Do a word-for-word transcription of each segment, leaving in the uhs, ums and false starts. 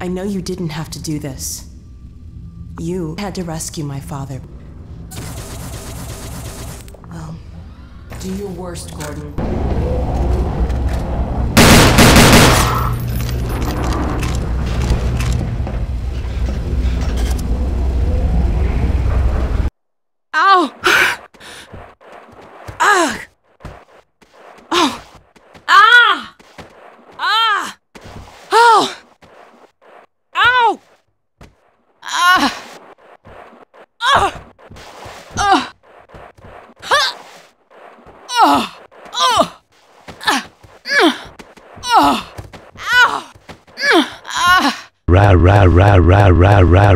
I know you didn't have to do this. You had to rescue my father. Well, do your worst, Gordon. Ow! Ah! Oh! Ah! Ah! Oh! Ow! Ah! Ah! Ah! Ha! Oh! Oh! Ah! Oh! Ow! Ah! Ra ra ra ra ra ra.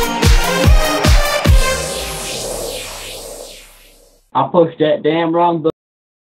I pushed that damn wrong button.